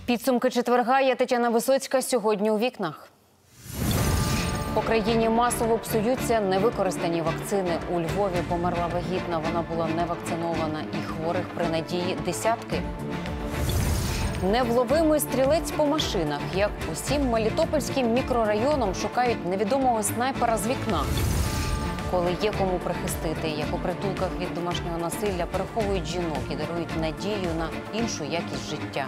Підсумки четверга. Я Тетяна Висоцька. Сьогодні у вікнах. По країні масово псуються невикористані вакцини. У Львові померла вагітна. Вона була не вакцинована. І хворих при надії десятки. Невловимий стрілець по машинах. Як усім мелітопольським мікрорайоном шукають невідомого снайпера з вікна. Коли є кому прихистити, як у притулках від домашнього насилля, переховують жінок і дарують надію на іншу якість життя.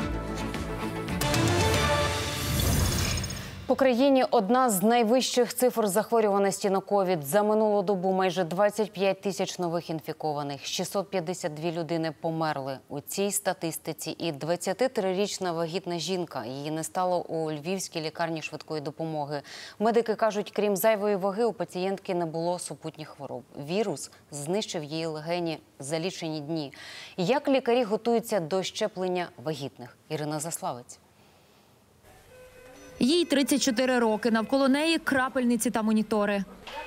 По країні одна з найвищих цифр захворюваності на ковід. За минулу добу майже 25 тисяч нових інфікованих. 652 людини померли. У цій статистиці і 23-річна вагітна жінка. Її не стало у Львівській лікарні швидкої допомоги. Медики кажуть, крім зайвої ваги, у пацієнтки не було супутніх хвороб. Вірус знищив її легені за лічені дні. Як лікарі готуються до щеплення вагітних? Ірина Заславець. Їй 34 роки. Навколо неї крапельниці та монітори.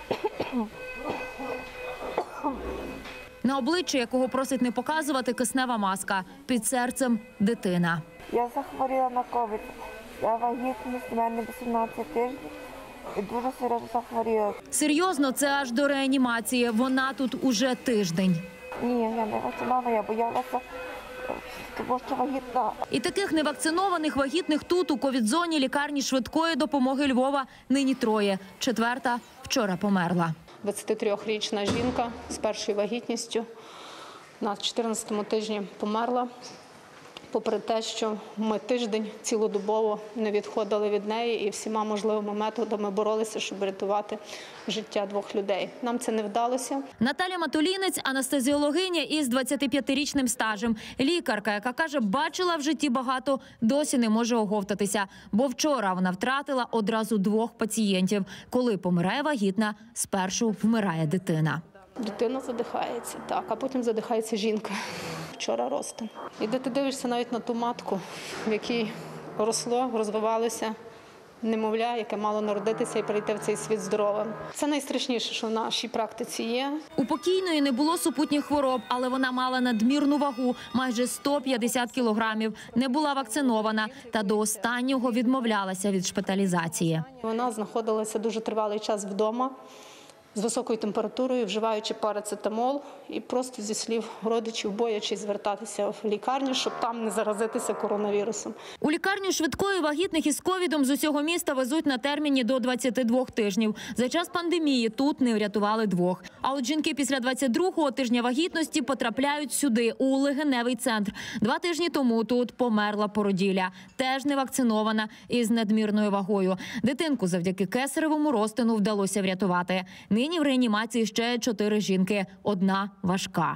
На обличчі, якого просить не показувати, киснева маска. Під серцем – дитина. Я захворіла на ковід. Я вагітна, в мене 18 тижнів і дуже серйозно захворіла. Серйозно, це аж до реанімації. Вона тут уже тиждень. Ні, я не вакцинована, я боялася, тому що вагітна. І таких невакцинованих вагітних тут, у ковід-зоні лікарні швидкої допомоги Львова, нині троє. Четверта вчора померла. 23-річна жінка з першою вагітністю на 14-му тижні померла. Попри те, що ми тиждень цілодобово не відходили від неї і всіма можливими методами боролися, щоб рятувати життя двох людей. Нам це не вдалося. Наталя Матулінець – анестезіологиня із 25-річним стажем. Лікарка, яка каже, бачила в житті багато, досі не може оговтатися. Бо вчора вона втратила одразу двох пацієнтів. Коли помирає вагітна, спершу вмирає дитина. Дитина задихається, так, а потім задихається жінка. Вчора ростом. І де ти дивишся навіть на ту матку, в якій росло, розвивалося немовля, яке мало народитися і прийти в цей світ здоровим. Це найстрашніше, що в нашій практиці є. У покійної не було супутніх хвороб, але вона мала надмірну вагу – майже 150 кілограмів, не була вакцинована та до останнього відмовлялася від шпиталізації. Вона знаходилася дуже тривалий час вдома, з високою температурою, вживаючи парацетамол і просто зі слів родичів, боячись звертатися в лікарню, щоб там не заразитися коронавірусом. У лікарню швидкої вагітних із ковідом з усього міста везуть на терміні до 22 тижнів. За час пандемії тут не врятували двох. А от жінки після 22-го тижня вагітності потрапляють сюди, у легеневий центр. 2 тижні тому тут померла породілля, теж не вакцинована із надмірною вагою. Дитинку завдяки кесаревому розтину вдалося врятувати. Нині в реанімації ще 4 жінки, одна важка.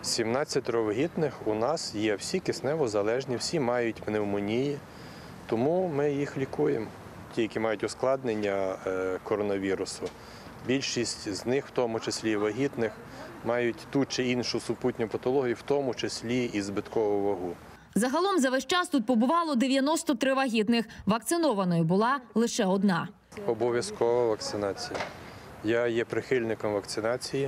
17 вагітних у нас є, всі кисневозалежні, всі мають пневмонії, тому ми їх лікуємо. Ті, які мають ускладнення коронавірусу. Більшість з них, в тому числі і вагітних, мають ту чи іншу супутню патологію, в тому числі і збиткову вагу. Загалом за весь час тут побувало 93 вагітних. Вакцинованою була лише одна. Обов'язкова вакцинація. Я є прихильником вакцинації,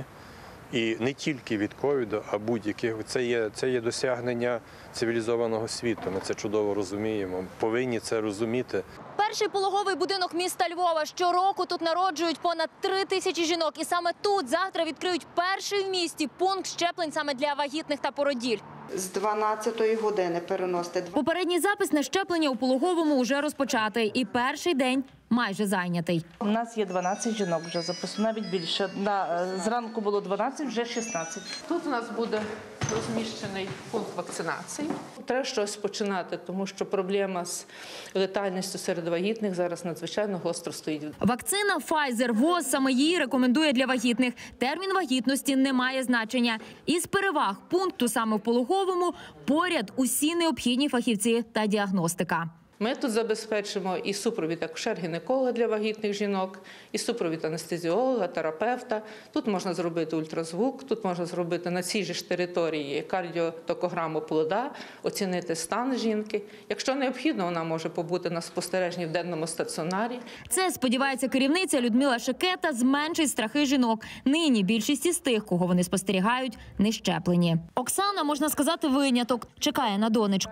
і не тільки від ковіду, а будь-яких. Це є досягнення цивілізованого світу, ми це чудово розуміємо, повинні це розуміти. Перший пологовий будинок міста Львова. Щороку тут народжують понад 3 тисячі жінок. І саме тут завтра відкриють перший в місті пункт щеплень саме для вагітних та породіль. З 12-ї години переносити. Попередній запис на щеплення у пологовому вже розпочатий. І перший день майже зайнятий. У нас є 12 жінок вже записано, навіть більше. Зранку було 12, вже 16. Тут у нас буде розміщений пункт вакцинації. Треба щось починати, тому що проблема з летальністю серед вагітних зараз надзвичайно гостро стоїть. Вакцина Pfizer ВОЗ саме її рекомендує для вагітних. Термін вагітності не має значення. Із переваг пункту саме в пологовому поряд усі необхідні фахівці та діагностика. Ми тут забезпечимо і супровід акушер-гінеколога для вагітних жінок, і супровід анестезіолога, терапевта. Тут можна зробити ультразвук, тут можна зробити на цій же ж території кардіотокограму плода, оцінити стан жінки. Якщо необхідно, вона може побути на спостереженні в денному стаціонарі. Це, сподівається керівниця Людмила Шикета, зменшить страхи жінок. Нині більшість із тих, кого вони спостерігають, не щеплені. Оксана, можна сказати, виняток, чекає на донечку.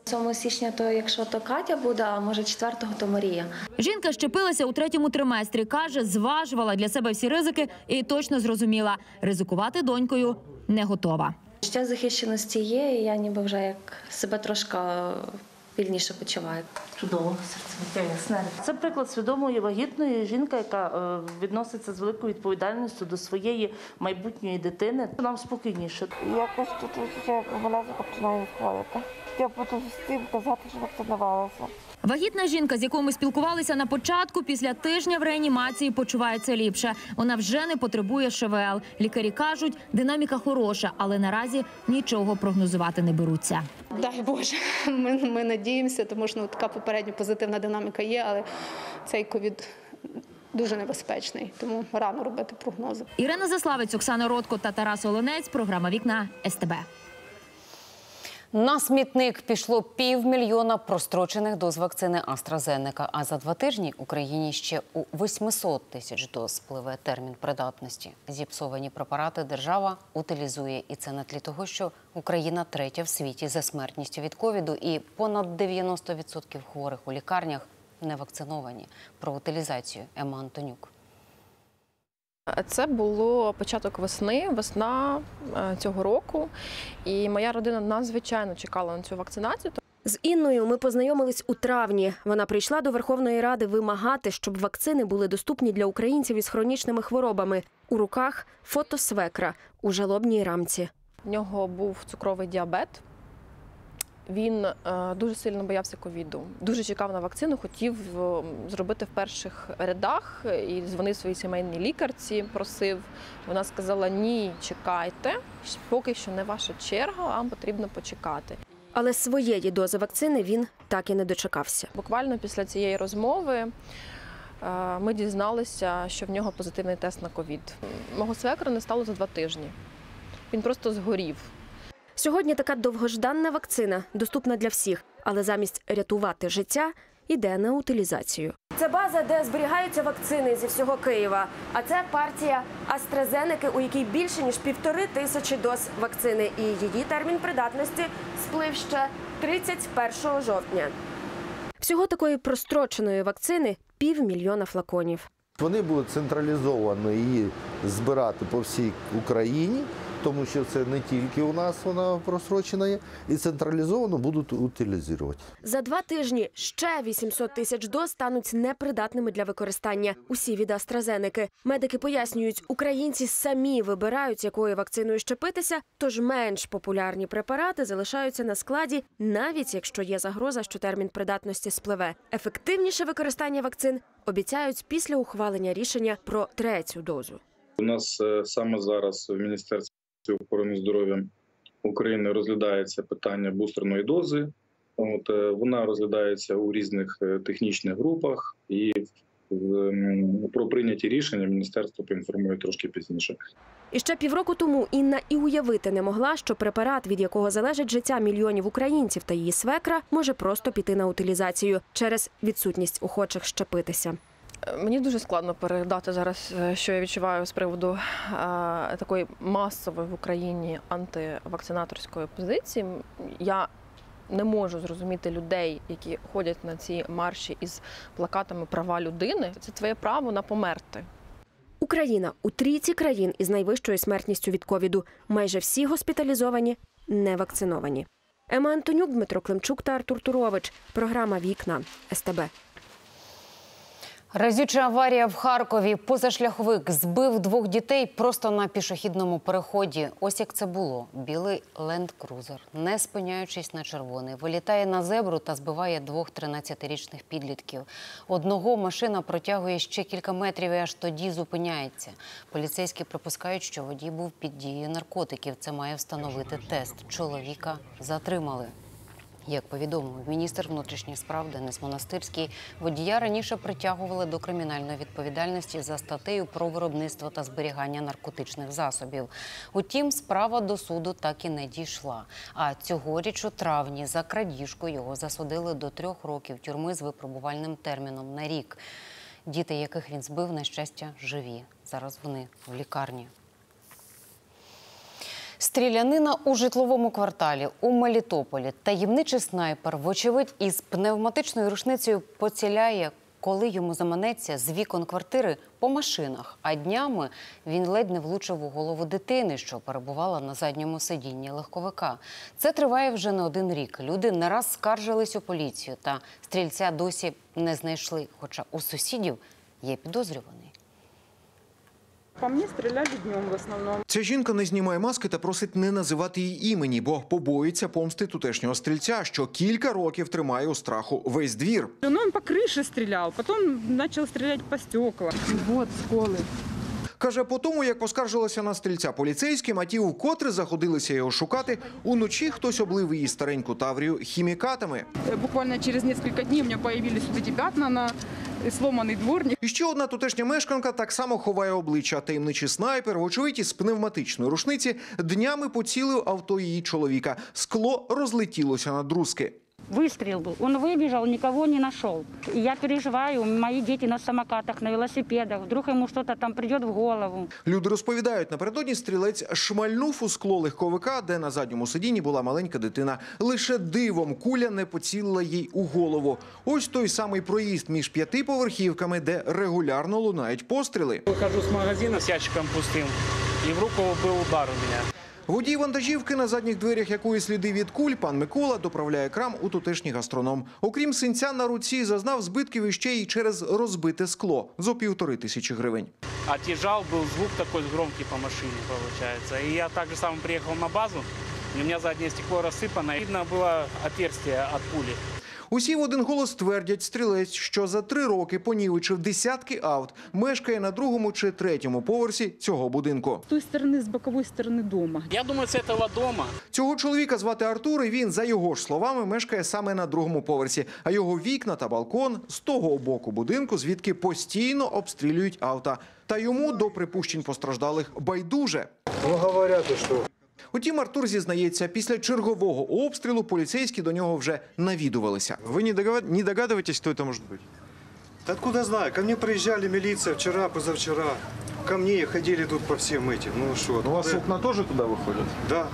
7 січня, то якщо то Катя буде, а може 4-го, то Марія. Жінка щепилася у 3-му триместрі. Каже, зважувала для себе всі ризики і точно зрозуміла – ризикувати донькою не готова. Ще захищеності є, і я ніби вже як себе трошки вільніше почуваю. Чудово, серцебиття ясне. Це приклад свідомої вагітної жінки, яка відноситься з великою відповідальністю до своєї майбутньої дитини. Нам спокійніше. Якось тут ще малесенько починає відходити. Я буду з тим казати, що вакцинувалася. Вагітна жінка, з якою ми спілкувалися на початку, після тижня в реанімації почувається ліпше. Вона вже не потребує ШВЛ. Лікарі кажуть, динаміка хороша, але наразі нічого прогнозувати не беруться. Дай Боже, ми надіємося, тому що така попередня позитивна динаміка є, але цей ковід дуже небезпечний, тому рано робити прогнози. Ірина Заславець, Оксана Ротко та Тарас Оленець. Програма «Вікна» СТБ. На смітник пішло 500 000 прострочених доз вакцини AstraZeneca, а за 2 тижні Україні ще у 800 000 доз спливе термін придатності. Зіпсовані препарати держава утилізує, і це на тлі того, що Україна 3-я в світі за смертністю від ковіду і понад 90% хворих у лікарнях не вакциновані. Про утилізацію Ема Антонюк. Це було початок весна цього року, і моя родина надзвичайно чекала на цю вакцинацію. З Інною ми познайомились у травні. Вона прийшла до Верховної Ради вимагати, щоб вакцини були доступні для українців із хронічними хворобами. У руках фото свекра у жалобній рамці. В нього був цукровий діабет. Він дуже сильно боявся ковіду, дуже чекав на вакцину, хотів зробити в перших рядах і дзвонив своїй сімейній лікарці, просив. Вона сказала: ні, чекайте, поки що не ваша черга, вам потрібно почекати. Але своєї дози вакцини він так і не дочекався. Буквально після цієї розмови ми дізналися, що в нього позитивний тест на ковід. Мого свекра не стало за 2 тижні. Він просто згорів. Сьогодні така довгожданна вакцина доступна для всіх, але замість рятувати життя йде на утилізацію. Це база, де зберігаються вакцини зі всього Києва. А це партія AstraZeneca, у якій більше ніж 1500 доз вакцини. І її термін придатності сплив ще 31 жовтня. Всього такої простроченої вакцини 500 000 флаконів. Вони будуть централізовано її збирати по всій Україні, тому що це не тільки у нас вона просрочена є, і централізовано будуть утилізувати. За 2 тижні ще 800 000 доз стануть непридатними для використання. Усі від AstraZeneca. Медики пояснюють, українці самі вибирають, якою вакциною щепитися, тож менш популярні препарати залишаються на складі, навіть якщо є загроза, що термін придатності спливе. Ефективніше використання вакцин обіцяють після ухвалення рішення про 3-ю дозу. У нас саме зараз в Міністерстві охорони здоров'я України розглядається питання бустерної дози. Вона розглядається у різних технічних групах, і про прийняті рішення міністерство поінформує трошки пізніше. І ще півроку тому Інна і уявити не могла, що препарат, від якого залежить життя мільйонів українців та її свекра, може просто піти на утилізацію через відсутність охочих щепитися. Мені дуже складно передати зараз, що я відчуваю з приводу такої масової в Україні антивакцинаторської позиції. Я не можу зрозуміти людей, які ходять на ці марші із плакатами «Права людини». Це твоє право на померти. Україна у 3-ці країн із найвищою смертністю від ковіду. Майже всі госпіталізовані, не вакциновані. Ема Антонюк, Дмитро Климчук та Артур Турович. Програма «Вікна» СТБ. Разюча аварія в Харкові. Позашляховик збив 2 дітей просто на пішохідному переході. Ось як це було. Білий ленд-крузер, не спиняючись на червоний, вилітає на зебру та збиває 2 13-річних підлітків. Одного машина протягує ще кілька метрів і аж тоді зупиняється. Поліцейські припускають, що водій був під дією наркотиків. Це має встановити тест. Чоловіка затримали. Як повідомив міністр внутрішніх справ Денис Монастирський, водія раніше притягували до кримінальної відповідальності за статтею про виробництво та зберігання наркотичних засобів. Утім, справа до суду так і не дійшла. А цьогоріч у травні за крадіжку його засудили до 3 років тюрми з випробувальним терміном на рік. Діти, яких він збив, на щастя, живі. Зараз вони в лікарні. Стрілянина у житловому кварталі у Мелітополі. Таємничий снайпер, вочевидь, із пневматичною рушницею поціляє, коли йому заманеться з вікон квартири по машинах. А днями він ледь не влучив у голову дитини, що перебувала на задньому сидінні легковика. Це триває вже не один рік. Люди не раз скаржились у поліцію, та стрільця досі не знайшли, хоча у сусідів є підозрюваний. По мені стріляли днем в основному. Ця жінка не знімає маски та просить не називати її імені, бо побоїться помсти тутешнього стрільця, що кілька років тримає у страху весь двір. Ну, він по криші стріляв, потім почав стріляти по стеклам. Вот сколи. Каже, по тому, як поскаржилася на стрільця поліцейським, а ті вкотре заходилися його шукати, уночі хтось облив її стареньку Таврію хімікатами. Буквально через кілька днів у мене з'явилися ці п'ятна на сломаний дворник. І ще одна тутешня мешканка так само ховає обличчя. Таємничий снайпер, вочевидь, із пневматичної рушниці днями поцілив авто її чоловіка. Скло розлетілося на друзки. Выстрел был. Он выбежал, никого не нашел. И я переживаю, мои дети на самокатах, на велосипедах. Вдруг ему что-то там придет в голову. Люди розповідають, напередодні стрілець шмальнув у скло легковика, де на задньому сидінні була маленька дитина. Лише дивом куля не поцілила їй у голову. Ось той самий проїзд між 5 поверхівками, де регулярно лунають постріли. Вихожу з магазину з ящиком пустим, і в руку був удар у мене. Водій вантажівки, на задніх дверях якої сліди від куль, пан Микола доправляє крам у тутешній гастроном. Окрім синця на руці, зазнав збитків іще й через розбите скло за 1500 гривень. Отъезжал, был звук такой громкий по машине, получается. И я так же сам приехал на базу, и у меня заднее стекло рассыпано. Видно было отверстие от пули. Усі в один голос твердять, стрілець, що за 3 роки понівечив десятки авт, мешкає на 2-му чи 3-му поверсі цього будинку. З тої сторони, з бокової сторони дома. Я думаю, це цього дома. Цього чоловіка звати Артур, і він, за його ж словами, мешкає саме на 2-му поверсі. А його вікна та балкон з того боку будинку, звідки постійно обстрілюють авто. Та йому до припущень постраждалих байдуже. Ну, говорять, що... Утім, Артур зізнається, після чергового обстрілу поліцейські до нього вже навідувалися. Ви не догадуєтесь, хто це може бути? Та откуда знаю? Ко мне приезжали милиция вчера, позавчера. Ко мне ходили тут по всем этим. Ну что? У вас окна теж туди виходять? Да.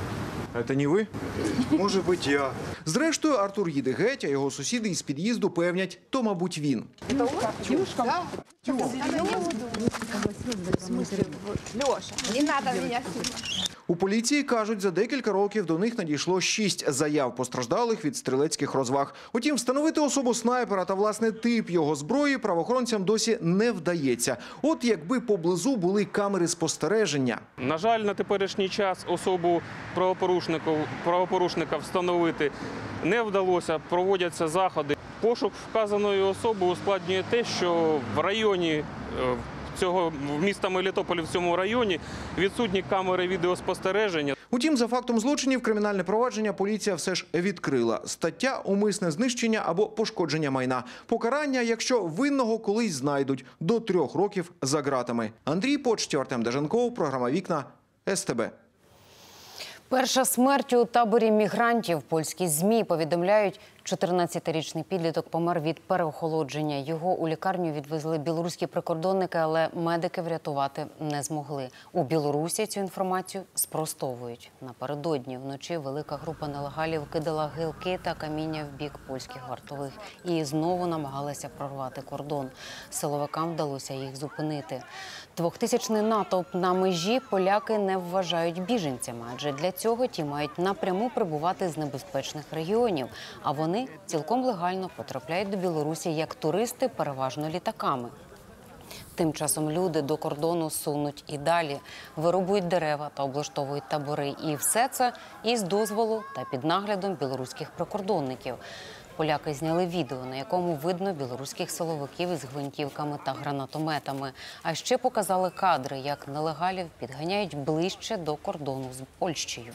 Це не ви? Може бути я. Зрештою, Артур їде геть, а його сусіди із під'їзду певнять, то, мабуть, він. Девушка? Леша, не надо мене. У поліції кажуть, за декілька років до них надійшло 6 заяв постраждалих від стрілецьких розваг. Утім, встановити особу снайпера та, власне, тип його зброї правоохоронцям досі не вдається. От якби поблизу були камери спостереження. На жаль, на теперішній час особу правопорушника встановити не вдалося, проводяться заходи. Пошук вказаної особи ускладнює те, що в районі цього міста Мелітополі, в цьому районі, відсутні камери відеоспостереження. Утім, за фактом злочинів кримінальне провадження поліція все ж відкрила. Стаття – умисне знищення або пошкодження майна. Покарання, якщо винного колись знайдуть, до 3 років за ґратами. Андрій Почтів, Артем Деженков, програма «Вікна», СТБ. Перша смерть у таборі мігрантів. Польські ЗМІ повідомляють, 14-річний підліток помер від переохолодження. Його у лікарню відвезли білоруські прикордонники, але медики врятувати не змогли. У Білорусі цю інформацію спростовують. Напередодні вночі велика група нелегалів кидала гілки та каміння в бік польських вартових і знову намагалася прорвати кордон. Силовикам вдалося їх зупинити. 2000-ний натовп на межі поляки не вважають біженцями, адже для цього ті мають напряму прибувати з небезпечних регіонів, а вони цілком легально потрапляють до Білорусі як туристи, переважно літаками. Тим часом люди до кордону сунуть і далі, вирубують дерева та облаштовують табори. І все це із дозволу та під наглядом білоруських прикордонників. Поляки зняли відео, на якому видно білоруських силовиків із гвинтівками та гранатометами. А ще показали кадри, як нелегалів підганяють ближче до кордону з Польщею.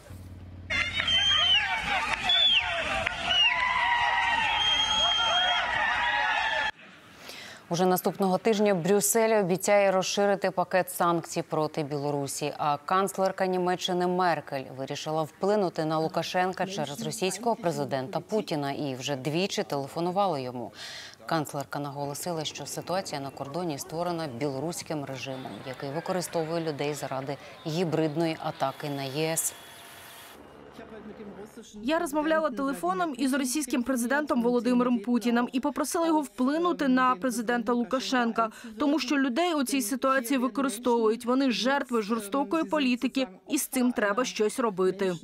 Уже наступного тижня Брюссель обіцяє розширити пакет санкцій проти Білорусі. А канцлерка Німеччини Меркель вирішила вплинути на Лукашенка через російського президента Путіна і вже двічі телефонувала йому. Канцлерка наголосила, що ситуація на кордоні створена білоруським режимом, який використовує людей заради гібридної атаки на ЄС. Я розмовляла телефоном із російським президентом Володимиром Путіним і попросила його вплинути на президента Лукашенка, тому що людей у цій ситуації використовують. Вони жертви жорстокої політики, і з цим треба щось робити.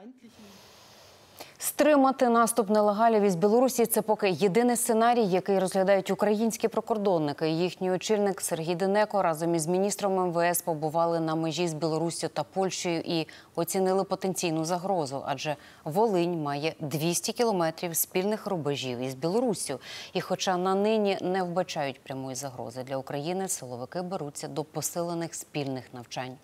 Стримати наступ нелегалів із Білорусі – це поки єдиний сценарій, який розглядають українські прикордонники. Їхній очільник Сергій Денеко разом із міністром МВС побували на межі з Білоруссю та Польщею і оцінили потенційну загрозу. Адже Волинь має 200 кілометрів спільних рубежів із Білоруссю. І хоча на нині не вбачають прямої загрози для України, силовики беруться до посилених спільних навчань.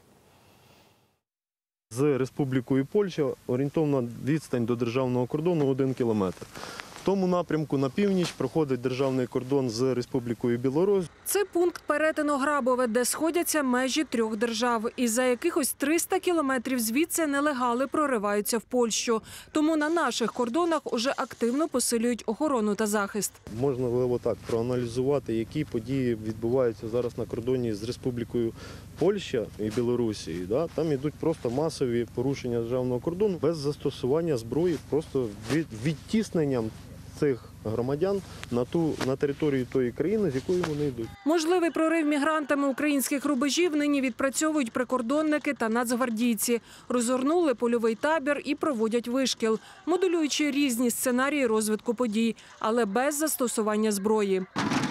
З Республікою Польща орієнтовна відстань до державного кордону 1 кілометр. В тому напрямку на північ проходить державний кордон з Республікою Білорусь. Це пункт перетину Грабове, де сходяться межі 3 держав. І за якихось 300 кілометрів звідси нелегали прориваються в Польщу. Тому на наших кордонах уже активно посилюють охорону та захист. Можна так проаналізувати, які події відбуваються зараз на кордоні з Республікою Польща і Білорусі. Там йдуть просто масові порушення державного кордону без застосування зброї, просто відтісненням цих громадян на територію тої країни, з якої вони йдуть. Можливий прорив мігрантами українських рубежів нині відпрацьовують прикордонники та нацгвардійці. Розгорнули польовий табір і проводять вишкіл, моделюючи різні сценарії розвитку подій, але без застосування зброї.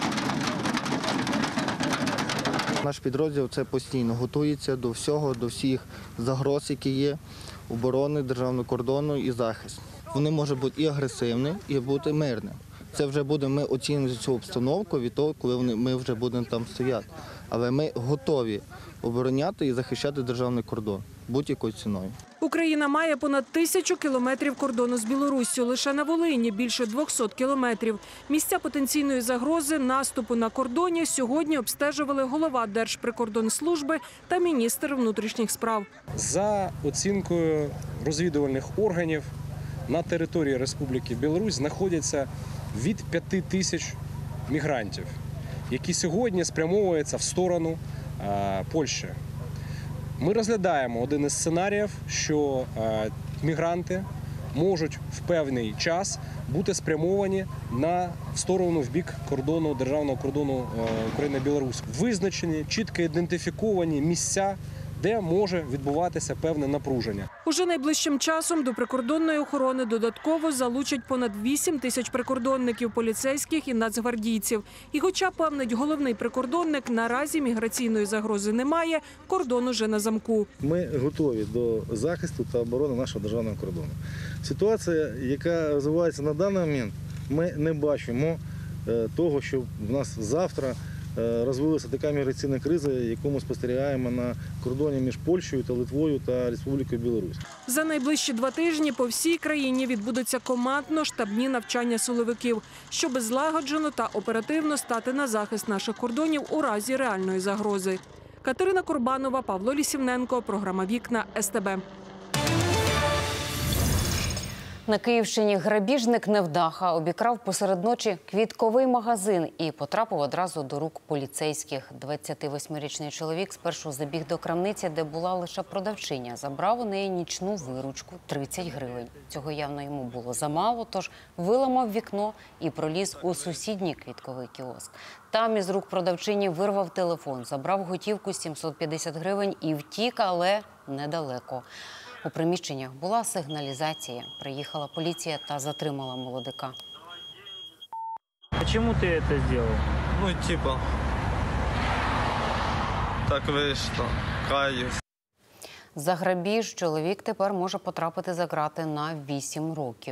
Наш підрозділ це постійно готується до всього, до всіх загроз, які є, оборони, державного кордону і захист. Вони можуть бути і агресивні, і бути мирними. Це вже ми оцінювати цю обстановку від того, коли ми вже будемо там стояти. Але ми готові обороняти і захищати державний кордон будь-якою ціною. Україна має понад 1000 кілометрів кордону з Білоруссю. Лише на Волині більше 200 кілометрів. Місця потенційної загрози наступу на кордоні сьогодні обстежували голова Держприкордонслужби та міністр внутрішніх справ. За оцінкою розвідувальних органів, на території Республіки Білорусь знаходяться від 5000 мігрантів, які сьогодні спрямовуються в сторону Польщі. Ми розглядаємо один із сценаріїв, що мігранти можуть в певний час бути спрямовані в сторону, в бік кордону, державного кордону України-Білорусь. Визначені, чітко ідентифіковані місця, де може відбуватися певне напруження. Уже найближчим часом до прикордонної охорони додатково залучать понад 8000 прикордонників, поліцейських і нацгвардійців. І хоча, певнить головний прикордонник, наразі міграційної загрози немає, кордон уже на замку. Ми готові до захисту та оборони нашого державного кордону. Ситуація, яка розвивається на даний момент, ми не бачимо того, що в нас завтра розвилася така міграційна криза, яку ми спостерігаємо на кордоні між Польщею та Литвою та Республікою Білорусь. За найближчі 2 тижні по всій країні відбудуться командно-штабні навчання силовиків, щоб злагоджено та оперативно стати на захист наших кордонів у разі реальної загрози. Катерина Курбанова, Павло Лісівненко, програма «Вікна», СТБ. На Київщині грабіжник невдаха обікрав посеред ночі квітковий магазин і потрапив одразу до рук поліцейських. 28-річний чоловік спершу забіг до крамниці, де була лише продавчиня. Забрав у неї нічну виручку – 30 гривень. Цього явно йому було замало, тож виламав вікно і проліз у сусідній квітковий кіоск. Там із рук продавчині вирвав телефон, забрав готівку 750 гривень і втік, але недалеко. У приміщеннях була сигналізація. Приїхала поліція та затримала молодика. Чому ти це зробив? Так вийшло. Каюсь. За грабіж чоловік тепер може потрапити за ґрати на 8 років.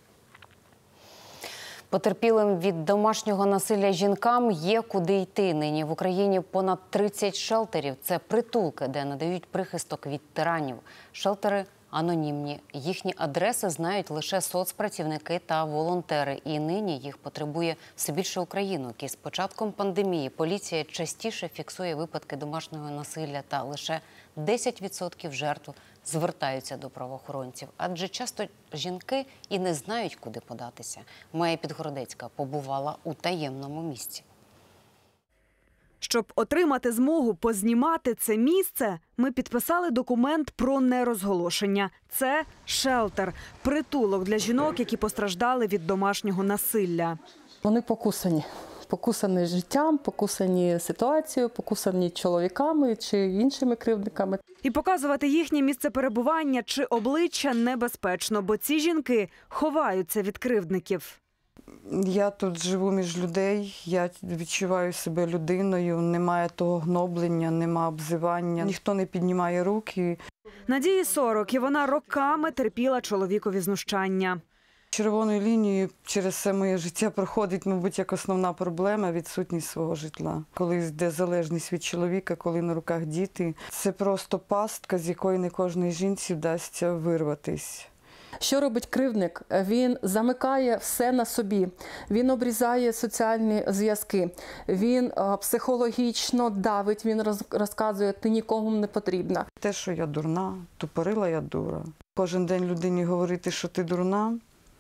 Потерпілим від домашнього насилля жінкам є куди йти. Нині в Україні понад 30 шелтерів. Це притулки, де надають прихисток від тиранів. Шелтери анонімні. Їхні адреси знають лише соцпрацівники та волонтери. І нині їх потребує все більше українок. І з початком пандемії поліція частіше фіксує випадки домашнього насилля, та лише 10% жертв звертаються до правоохоронців. Адже часто жінки і не знають, куди податися. Майя Підгородецька побувала у таємному місці. Щоб отримати змогу познімати це місце, ми підписали документ про нерозголошення. Це шелтер – притулок для жінок, які постраждали від домашнього насилля. Вони покусані. Покусані життям, покусані ситуацією, покусані чоловіками чи іншими кривдниками. І показувати їхнє місце перебування чи обличчя небезпечно, бо ці жінки ховаються від кривдників. Я тут живу між людей, я відчуваю себе людиною, немає того гноблення, немає обзивання, ніхто не піднімає руки. Надії 40, і вона роками терпіла чоловікові знущання. Червоною лінією через все моє життя проходить, мабуть, як основна проблема – відсутність свого житла. Коли йде залежність від чоловіка, коли на руках діти, це просто пастка, з якої не кожній жінці вдасться вирватись. Що робить кривдник? Він замикає все на собі, він обрізає соціальні зв'язки, він психологічно давить, він розказує, ти нікому не потрібна. Те, що я дурна, тупорила я дура. Кожен день людині говорити, що ти дурна,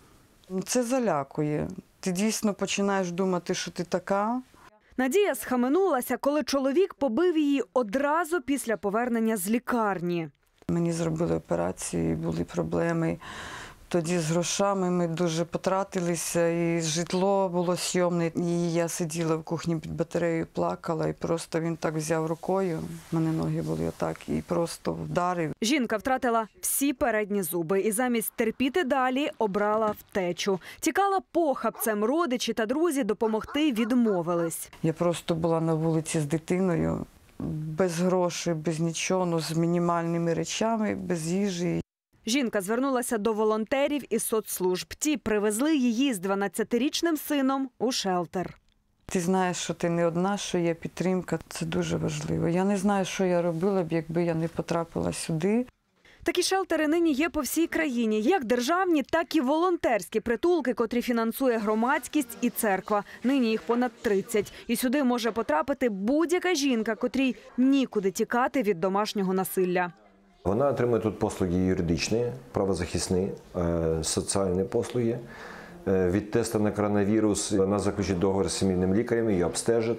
це залякує. Ти дійсно починаєш думати, що ти така. Надія схаменулася, коли чоловік побив її одразу після повернення з лікарні. Мені зробили операції, були проблеми. Тоді з грошами ми дуже потратилися, і житло було сйомне. І я сиділа в кухні під батареєю, плакала, і просто він так взяв рукою, в мене ноги були отак, і просто вдарив. Жінка втратила всі передні зуби і замість терпіти далі обрала втечу. Тікала похабцем, родичі та друзі допомогти відмовились. Я просто була на вулиці з дитиною, без грошей, без нічого, з мінімальними речами, без їжі. Жінка звернулася до волонтерів і соцслужб. Ті привезли її з 12-річним сином у шелтер. Ти знаєш, що ти не одна, що є підтримка. Це дуже важливо. Я не знаю, що я робила б, якби я не потрапила сюди. Такі шелтери нині є по всій країні. Як державні, так і волонтерські притулки, котрі фінансує громадськість і церква. Нині їх понад 30. І сюди може потрапити будь-яка жінка, котрій нікуди тікати від домашнього насилля. Вона отримує тут послуги юридичні, правозахисні, соціальні послуги. Від тесту на коронавірус вона заключить договір з сімейним лікарем, її обстежать.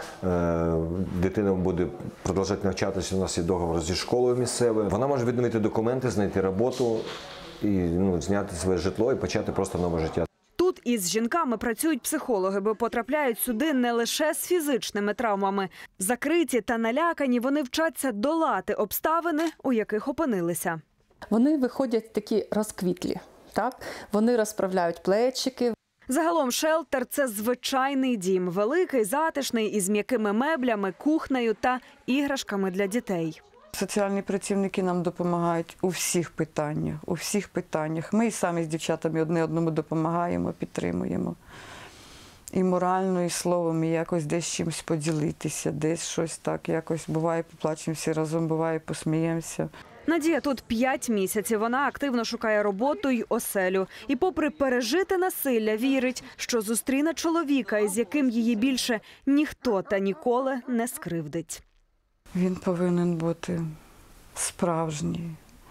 Дитина буде продовжувати навчатися, у нас є договір зі школою місцевою. Вона може відновити документи, знайти роботу, і, зняти своє житло і почати просто нове життя. Тут із жінками працюють психологи, бо потрапляють сюди не лише з фізичними травмами. Закриті та налякані, вони вчаться долати обставини, у яких опинилися. Вони виходять такі розквітлі, так? Вони розправляють плечики. Загалом шелтер – це звичайний дім. Великий, затишний, із м'якими меблями, кухнею та іграшками для дітей. Соціальні працівники нам допомагають у всіх питаннях, у всіх питаннях. Ми і самі з дівчатами одне одному допомагаємо, підтримуємо. І морально, і словом, і якось десь чимось поділитися, десь щось так, якось буває поплачемо всі разом, буває посміємося. Надія тут 5 місяців. Вона активно шукає роботу й оселю. І попри пережите насилля, вірить, що зустріне чоловіка, із яким її більше ніхто та ніколи не скривдить. Він повинен бути справжній,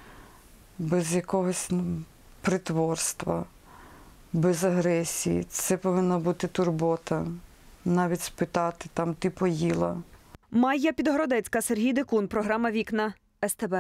без якогось притворства, без агресії. Це повинна бути турбота, навіть спитати, там, ти поїла. Майя Підгородецька, Сергій Декун, програма «Вікна», СТБ.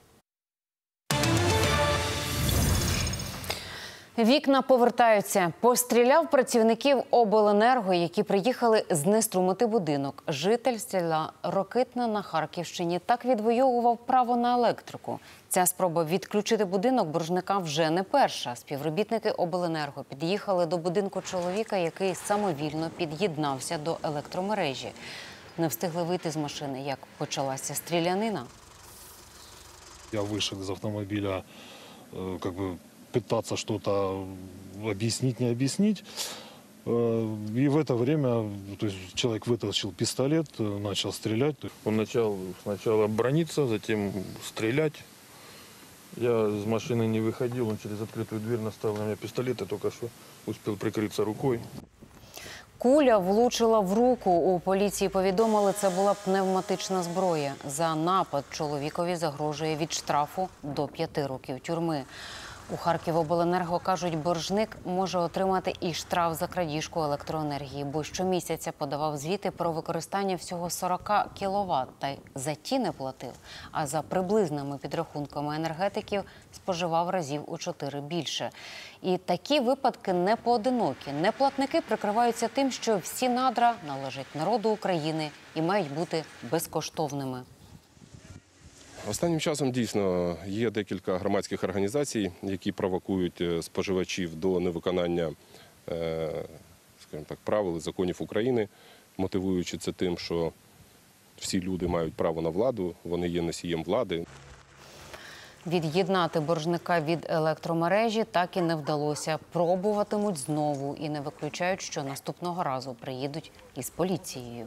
Вікна повертаються. Постріляв працівників обленерго, які приїхали знеструмити будинок. Житель села Рокитне на Харківщині так відвоював право на електрику. Ця спроба відключити будинок боржника вже не перша. Співробітники обленерго під'їхали до будинку чоловіка, який самовільно під'єднався до електромережі. Не встигли вийти з машини, як почалася стрілянина. Я вышел из автомобиля, пытаться что-то объяснить, не объяснить. И в это время человек вытащил пистолет, начал стрелять. Он начал сначала браниться, затем стрелять. Я из машины не выходил, он через открытую дверь наставил на меня пистолет, я только что успел прикрыться рукой. Куля влучила в руку. У поліції повідомили, це була пневматична зброя. За напад чоловікові загрожує від штрафу до 5 років тюрми. У Харківобленерго кажуть, боржник може отримати і штраф за крадіжку електроенергії, бо щомісяця подавав звіти про використання всього 40 кВт, та й за ті не платив. А за приблизними підрахунками енергетиків споживав разів у 4 більше. І такі випадки не поодинокі. Неплатники прикриваються тим, що всі надра належать народу України і мають бути безкоштовними. Останнім часом дійсно є декілька громадських організацій, які провокують споживачів до невиконання, скажімо так, правил і законів України, мотивуючи це тим, що всі люди мають право на владу, вони є носієм влади. Від'єднати боржника від електромережі так і не вдалося. Пробуватимуть знову і не виключають, що наступного разу приїдуть із поліцією.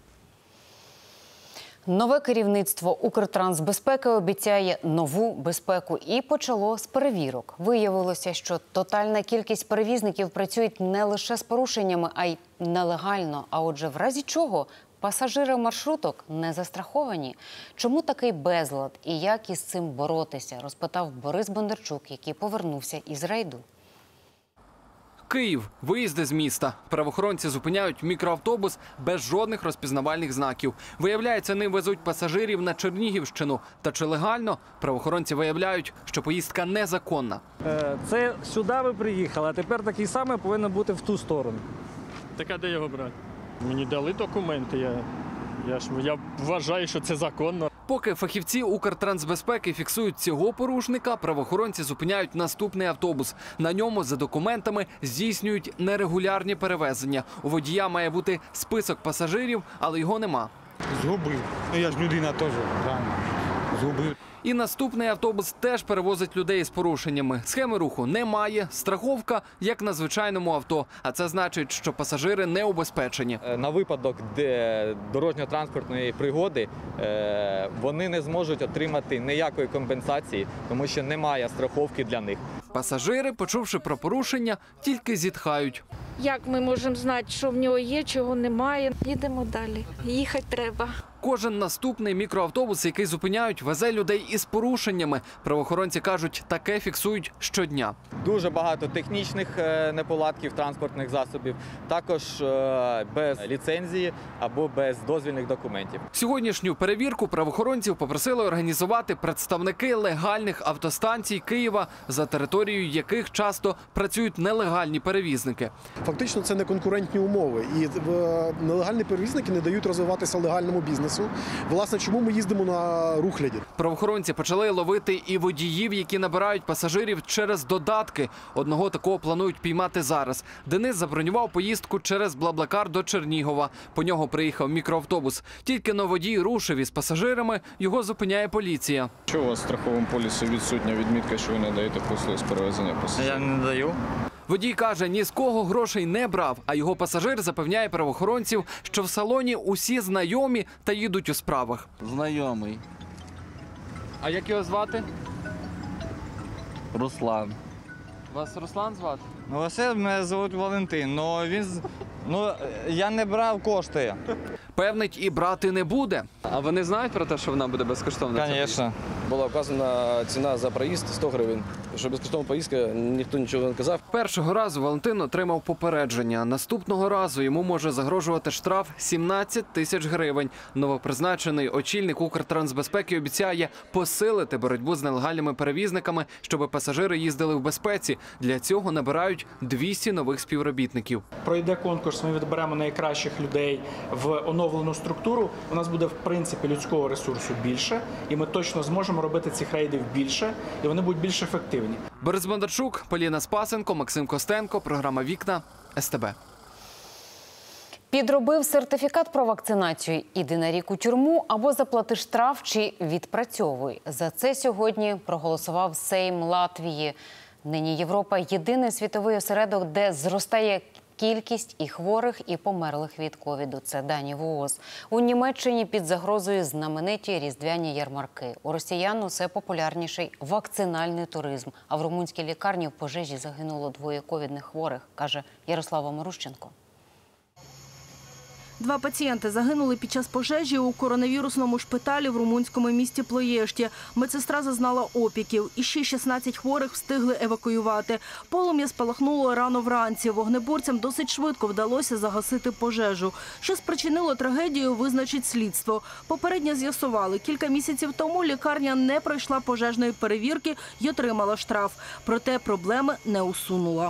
Нове керівництво Укртрансбезпеки обіцяє нову безпеку і почало з перевірок. Виявилося, що тотальна кількість перевізників працюють не лише з порушеннями, а й нелегально. А отже, в разі чого пасажири маршруток не застраховані. Чому такий безлад і як із цим боротися, розпитав Борис Бондарчук, який повернувся із рейду. Київ. Виїзди з міста. Правоохоронці зупиняють мікроавтобус без жодних розпізнавальних знаків. Виявляється, ним везуть пасажирів на Чернігівщину. Та чи легально? Правоохоронці виявляють, що поїздка незаконна. Це сюди ви приїхали, а тепер такий самий повинен бути в ту сторону. Так а де його брати? Мені дали документи, я вважаю, що це законно. Поки фахівці Укртрансбезпеки фіксують цього порушника, правоохоронці зупиняють наступний автобус. На ньому за документами здійснюють нерегулярні перевезення. У водія має бути список пасажирів, але його нема. Згубив. Я ж людина теж, правильно. Згубив. І наступний автобус теж перевозить людей з порушеннями. Схеми руху немає, страховка як на звичайному авто. А це значить, що пасажири не убезпечені. На випадок дорожньо-транспортної пригоди вони не зможуть отримати ніякої компенсації, тому що немає страховки для них. Пасажири, почувши про порушення, тільки зітхають. Як ми можемо знати, що в нього є, чого немає? Їдемо далі. Їхати треба. Кожен наступний мікроавтобус, який зупиняють, везе людей із порушеннями. Правоохоронці кажуть, таке фіксують щодня. Дуже багато технічних неполадків транспортних засобів, також без ліцензії або без дозвільних документів. Сьогоднішню перевірку правоохоронців попросили організувати представники легальних автостанцій Києва, за територією яких часто працюють нелегальні перевізники. Фактично це не конкурентні умови, і нелегальні перевізники не дають розвиватися легальному бізнесу. Власне, чому ми їздимо на рухляді? Правоохоронці почали ловити і водіїв, які набирають пасажирів через додатки. Одного такого планують піймати зараз. Денис забронював поїздку через Блаблакар до Чернігова. По нього приїхав мікроавтобус. Тільки но водій рушив із пасажирами, його зупиняє поліція. Що у вас в страховому полісі відсутня відмітка, що ви не даєте послуги з перевезення пасажирів? Я не даю. Водій каже, ні з кого грошей не брав, а його пасажир запевняє правоохоронців, що в салоні усі знайомі та їдуть у справах. Знайомий. А як його звати? Руслан. Вас Руслан звати? Ну, Василь, мене звуть Валентин, я не брав кошти. Певнить, і брати не буде. А вони знають про те, що вона буде безкоштовна? Звісно. Була вказана ціна за проїзд 100 гривень. Що безкоштовна поїздка, ніхто нічого не казав. Першого разу Валентин отримав попередження. Наступного разу йому може загрожувати штраф 17 тисяч гривень. Новопризначений очільник Укртрансбезпеки обіцяє посилити боротьбу з нелегальними перевізниками, щоб пасажири їздили в безпеці. Для цього набирають 200 нових співробітників. Пройде конкурс, ми відберемо найкращих людей в оновлену структуру. У нас буде, в принципі, людського ресурсу більше, і ми точно зможемо робити цих рейдів більше, і вони будуть більш ефективні. Борис Бондарчук, Поліна Спасенко, Максим Костенко. Програма «Вікна», СТБ. Підробив сертифікат про вакцинацію – іди на рік у тюрму або заплати штраф чи відпрацьовуй. За це сьогодні проголосував Сейм Латвії. Нині Європа – єдиний світовий осередок, де зростає кількість і хворих, і померлих від ковіду. Це дані ВООЗ. У Німеччині під загрозою знамениті різдвяні ярмарки. У росіян усе популярніший вакцинальний туризм. А в румунській лікарні в пожежі загинуло 2 ковідних хворих, каже Ярослава Марущенко. 2 пацієнти загинули під час пожежі у коронавірусному шпиталі в румунському місті Плоєшті. Медсестра зазнала опіків. І ще 16 хворих встигли евакуювати. Полум'я спалахнуло рано вранці. Вогнеборцям досить швидко вдалося загасити пожежу. Що спричинило трагедію, визначить слідство. Попередньо з'ясували, кілька місяців тому лікарня не пройшла пожежної перевірки і отримала штраф. Проте проблеми не усунула.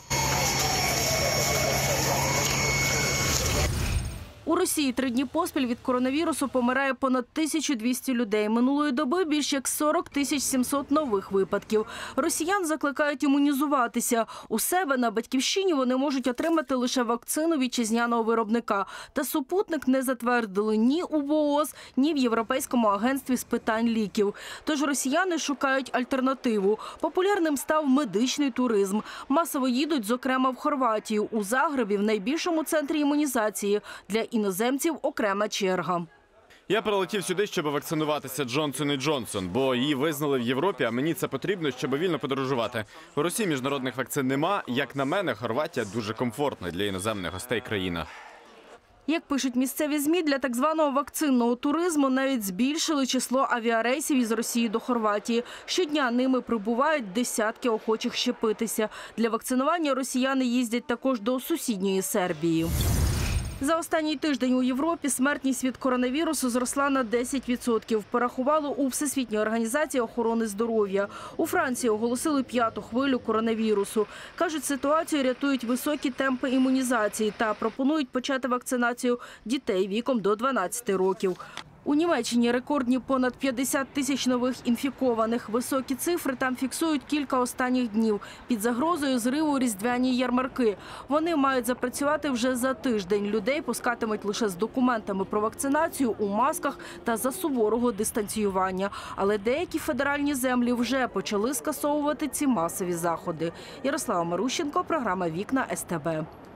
У Росії 3 дні поспіль від коронавірусу помирає понад 1200 людей. Минулої доби більш як 40 700 нових випадків. Росіян закликають імунізуватися. У себе на батьківщині вони можуть отримати лише вакцину вітчизняного виробника. Та супутник не затвердили ні у ВООЗ, ні в Європейському агентстві з питань ліків. Тож росіяни шукають альтернативу. Популярним став медичний туризм. Масово їдуть, зокрема, в Хорватію. У Загребі, в найбільшому центрі імунізації. Для іноземців окрема черга. Я прилетів сюди, щоб вакцинуватися Джонсон & Джонсон, бо її визнали в Європі, а мені це потрібно, щоб вільно подорожувати. У Росії міжнародних вакцин нема. Як на мене, Хорватія дуже комфортна для іноземних гостей країна. Як пишуть місцеві ЗМІ, для так званого вакцинного туризму навіть збільшили число авіарейсів із Росії до Хорватії. Щодня ними прибувають десятки охочих щепитися. Для вакцинування росіяни їздять також до сусідньої Сербії. За останній тиждень у Європі смертність від коронавірусу зросла на 10%. Порахували у Всесвітній організації охорони здоров'я. У Франції оголосили 5-ту хвилю коронавірусу. Кажуть, ситуацію рятують високі темпи імунізації та пропонують почати вакцинацію дітей віком до 12 років. У Німеччині рекордні понад 50 тисяч нових інфікованих. Високі цифри там фіксують кілька останніх днів. Під загрозою зриву різдвяні ярмарки. Вони мають запрацювати вже за тиждень. Людей пускатимуть лише з документами про вакцинацію, у масках та за суворого дистанціювання. Але деякі федеральні землі вже почали скасовувати ці масові заходи. Ярослава Марущенко, програма «Вікна СТБ».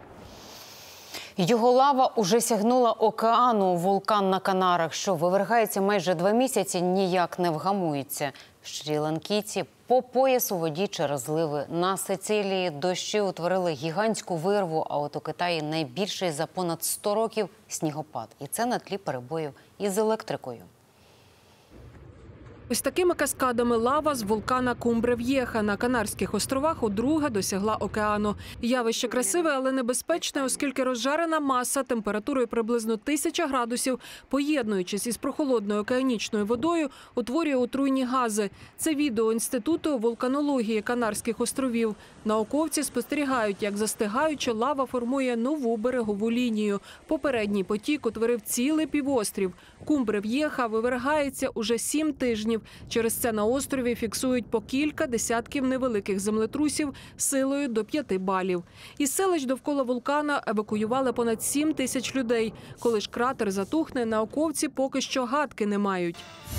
Його лава уже сягнула океану. Вулкан на Канарах, що вивергається майже 2 місяці, ніяк не вгамується. Шрі-ланкійці по пояс у воді через зливи. На Сицилії дощі утворили гігантську вирву, а от у Китаї найбільший за понад 100 років снігопад. І це на тлі перебоїв із електрикою. Ось такими каскадами лава з вулкана Кумбре-В'єха на Канарських островах удруге досягла океану. Явище красиве, але небезпечне, оскільки розжарена маса температурою приблизно 1000 градусів, поєднуючись із прохолодною океанічною водою, утворює отруйні гази. Це відео Інституту вулканології Канарських островів. Науковці спостерігають, як застигаюча лава формує нову берегову лінію. Попередній потік утворив цілий півострів. Кумбре-В'єха вивергається уже 7 тижнів. Через це на острові фіксують по кілька десятків невеликих землетрусів силою до 5 балів. Із селищ довкола вулкана евакуювали понад 7 тисяч людей. Коли ж кратер затухне, науковці поки що гадки не мають.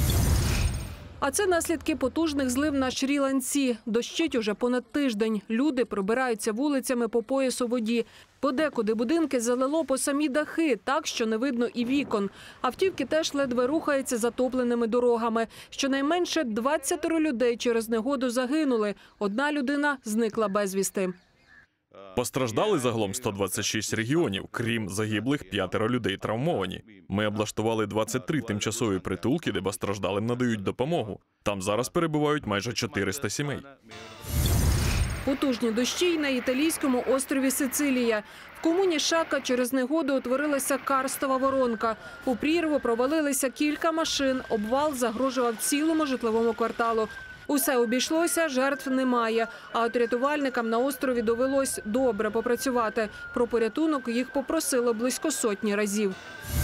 А це наслідки потужних злив на Шрі-Ланці. Дощить уже понад тиждень. Люди пробираються вулицями по пояс у воді. Подекуди будинки залило по самі дахи, так, що не видно і вікон. Автівки теж ледве рухаються затопленими дорогами. Щонайменше 20 людей через негоду загинули. 1 людина зникла безвісти. Постраждали загалом 126 регіонів, крім загиблих 5 людей травмовані. Ми облаштували 23 тимчасові притулки, де постраждалим надають допомогу. Там зараз перебувають майже 400 сімей. Потужні дощі й на італійському острові Сицилія. В комуні Шака через негоду утворилася карстова воронка. У прірву провалилися кілька машин, обвал загрожував цілому житловому кварталу. Усе обійшлося, жертв немає. А от рятувальникам на острові довелось добре попрацювати. Про порятунок їх попросили близько 100 разів.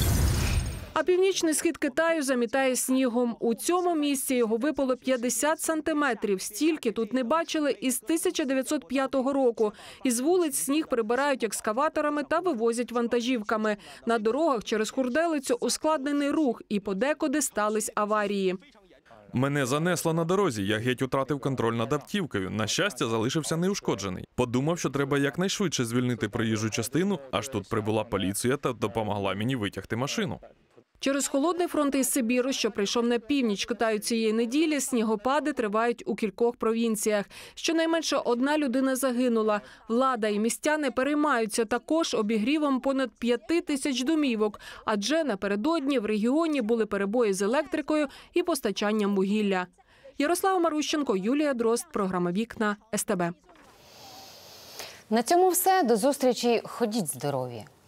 А північний схід Китаю замітає снігом. У цьому місці його випало 50 сантиметрів. Стільки тут не бачили із 1905 року. Із вулиць сніг прибирають екскаваторами та вивозять вантажівками. На дорогах через хурделицю ускладнений рух і подекуди стались аварії. Мене занесло на дорозі, я геть втратив контроль над автівкою. На щастя, залишився неушкоджений. Подумав, що треба якнайшвидше звільнити проїжджу частину, аж тут прибула поліція та допомогла мені витягти машину. Через холодний фронт із Сибіру, що прийшов на північ Китаю цієї неділі, снігопади тривають у кількох провінціях. Щонайменше одна людина загинула. Влада і містяни переймаються також обігрівом понад 5 тисяч домівок, адже напередодні в регіоні були перебої з електрикою і постачанням вугілля. Ярослава Марущенко, Юлія Дрозд, програма «Вікна», СТБ. На цьому все. До зустрічі. Ходіть здорові!